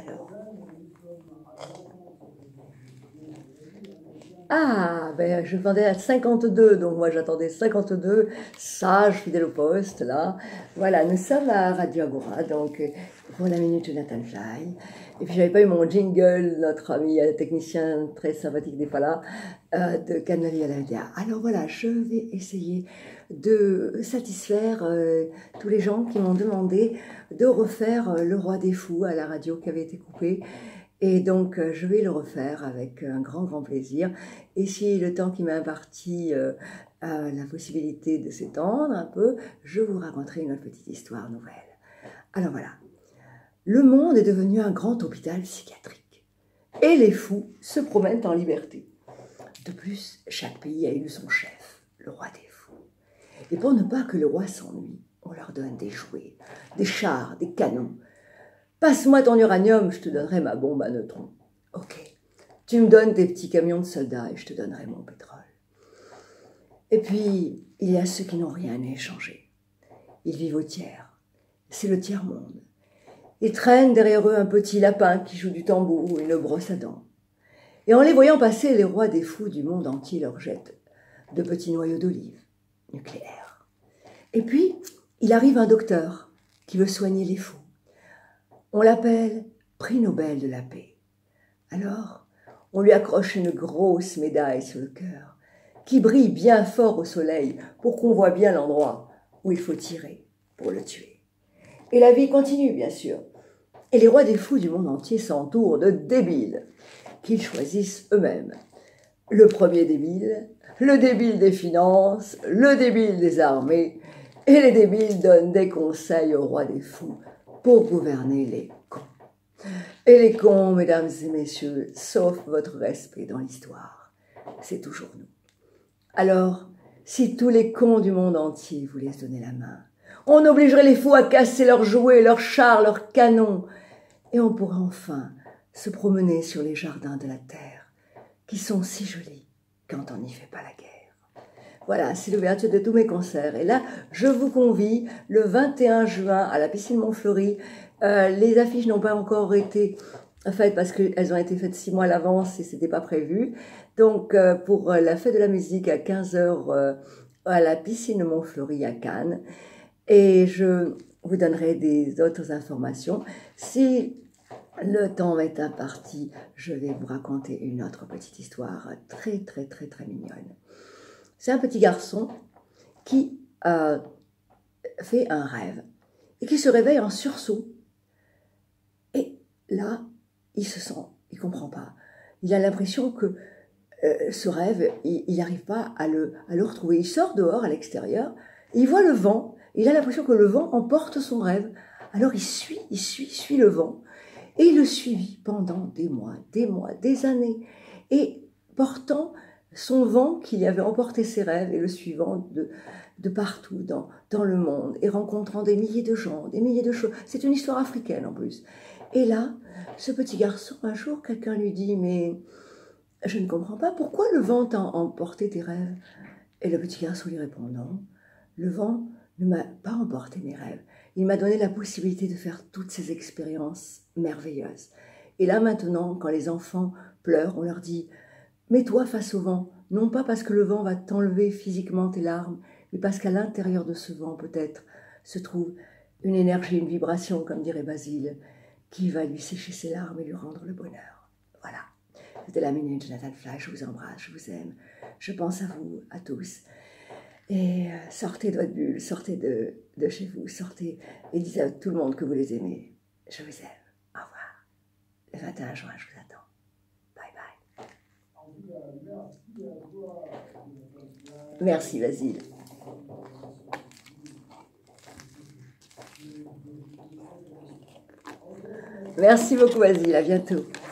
Alors. Ah, ben je vendais à 52, donc moi j'attendais 52, sage, fidèle au poste, là. Voilà, nous sommes à Radio Agora, donc pour la minute Jonathan Fly. Et puis j'avais pas eu mon jingle, notre ami technicien très sympathique n'est pas là, de Canali à la VDA. Alors voilà, je vais essayer de satisfaire tous les gens qui m'ont demandé de refaire Le Roi des Fous à la radio qui avait été coupée. Et donc, je vais le refaire avec un grand, grand plaisir. Et si le temps qui m'a imparti a la possibilité de s'étendre un peu, je vous raconterai une petite histoire nouvelle. Alors voilà, le monde est devenu un grand hôpital psychiatrique. Et les fous se promènent en liberté. De plus, chaque pays a élu son chef, le roi des fous. Et pour ne pas que le roi s'ennuie, on leur donne des jouets, des chars, des canons. Passe-moi ton uranium, je te donnerai ma bombe à neutrons. Ok, tu me donnes tes petits camions de soldats et je te donnerai mon pétrole. Et puis, il y a ceux qui n'ont rien à échanger. Ils vivent au tiers. C'est le tiers-monde. Ils traînent derrière eux un petit lapin qui joue du tambour ou une brosse à dents. Et en les voyant passer, les rois des fous du monde entier leur jettent de petits noyaux d'olive nucléaires. Et puis, il arrive un docteur qui veut soigner les fous. On l'appelle prix Nobel de la paix. Alors, on lui accroche une grosse médaille sur le cœur, qui brille bien fort au soleil pour qu'on voit bien l'endroit où il faut tirer pour le tuer. Et la vie continue, bien sûr. Et les rois des fous du monde entier s'entourent de débiles, qu'ils choisissent eux-mêmes. Le premier débile, le débile des finances, le débile des armées, et les débiles donnent des conseils aux rois des fous pour gouverner les cons. Et les cons, mesdames et messieurs, sauf votre respect dans l'histoire, c'est toujours nous. Alors, si tous les cons du monde entier voulaient se donner la main, on obligerait les fous à casser leurs jouets, leurs chars, leurs canons, et on pourrait enfin se promener sur les jardins de la terre, qui sont si jolis quand on n'y fait pas la guerre. Voilà, c'est l'ouverture de tous mes concerts. Et là, je vous convie le 21 juin à la piscine Montfleury. Les affiches n'ont pas encore été faites parce qu'elles ont été faites 6 mois à l'avance et c'était pas prévu. Donc, pour la fête de la musique à 15 h à la piscine Montfleury à Cannes. Et je vous donnerai des autres informations. Si le temps m'est imparti, je vais vous raconter une autre petite histoire très, très, très, très mignonne. C'est un petit garçon qui fait un rêve et qui se réveille en sursaut. Et là, il se sent, il ne comprend pas. Il a l'impression que ce rêve, il n'arrive pas à le retrouver. Il sort dehors, à l'extérieur, il voit le vent. Il a l'impression que le vent emporte son rêve. Alors il suit le vent. Et il le suivit pendant des mois, des années. Et portant son vent qui avait emporté ses rêves et le suivant de partout dans le monde et rencontrant des milliers de gens, des milliers de choses. C'est une histoire africaine en plus. Et là, ce petit garçon, un jour, quelqu'un lui dit « Mais je ne comprends pas, pourquoi le vent t'a emporté tes rêves ?» Et le petit garçon lui répond « Non, le vent ne m'a pas emporté mes rêves. Il m'a donné la possibilité de faire toutes ces expériences merveilleuses. Et là maintenant, quand les enfants pleurent, on leur dit « Mets-toi face au vent, non pas parce que le vent va t'enlever physiquement tes larmes, mais parce qu'à l'intérieur de ce vent, peut-être, se trouve une énergie, une vibration, comme dirait Basile, qui va lui sécher ses larmes et lui rendre le bonheur. » Voilà. C'était la minute Jonathan Fly. Je vous embrasse, je vous aime. Je pense à vous, à tous. Et sortez de votre bulle, sortez de chez vous, sortez et dites à tout le monde que vous les aimez. Je vous aime. Au revoir. Le 21 juin, je vous attends. Bye bye. Merci, Basile. Merci beaucoup, Basile. À bientôt.